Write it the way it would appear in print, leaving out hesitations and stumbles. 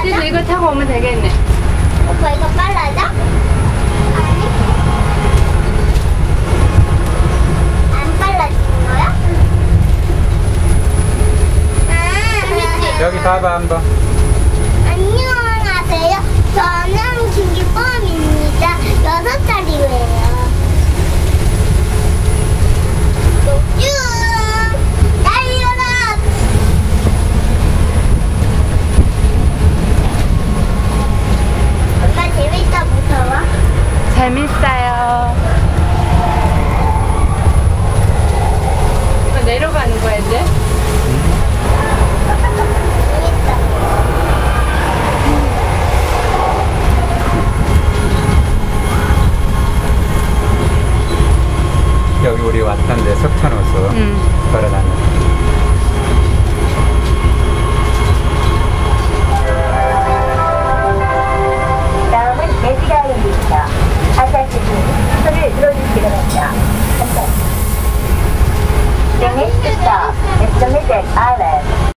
그래서 이거 타고 오면 되겠네. 오빠 이거 빨라져? 아니. 안 빨라지는 거야? 재밌지? 여기 봐봐 한번. 안녕하세요. 저는 김기범입니다. 6살이에요. 쭉 달려라. 엄마 재밌다 무서워? 재밌어요. 내려가는 거야 이제? 재밌다. 여기 우리 왔던데 석천호수 걸어다녔어. 다음은 매지가일입니다. 아시아시티 손을 들어주시기 바랍니다. The next stop is the Midget Island.